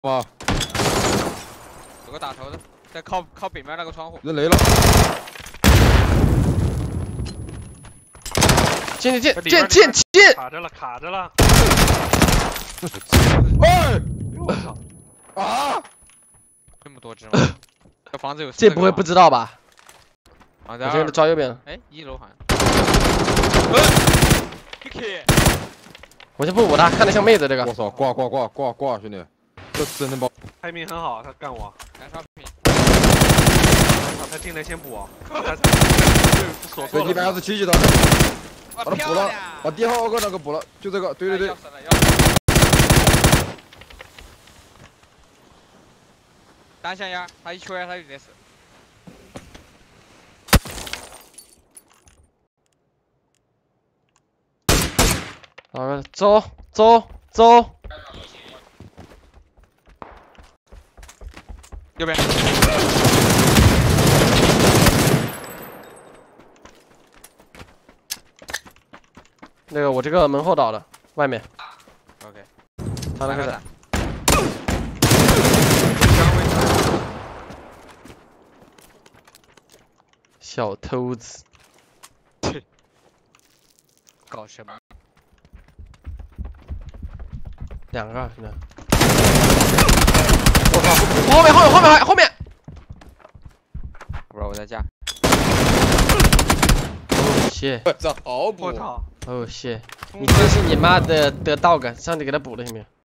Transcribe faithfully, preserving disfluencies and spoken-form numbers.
哇！ 有个打头的，在靠靠北面那个窗户。 人雷了！ 进进进进进进！ 卡着了，卡着了！ 哎！ 我操！ 啊！ 这么多只吗？这房子有。 这不会不知道吧？ 啊， 我这个抓右边。 哎，一楼好像。 我先不补他，看着像妹子这个。 我操！挂挂挂挂挂，兄弟，这真能爆！ 排名很好，他干我。 燃烧瓶。 他进来先补。锁飞机百二十七级的，把他补了，把第二个那个补了，就这个，对对对。 要死了，要死了。单向压，他一圈他就得死。 好，走走走。 右边。 那个我这个门后倒的，外面。 OK。 他那个。小偷子。 搞什么？ 两个现在。我靠！后面后面后面后面！ 不是我在家。 哦谢。 这好补！ 我操！ 哦谢！你真是你妈的的 dog，上去给他补了行不行？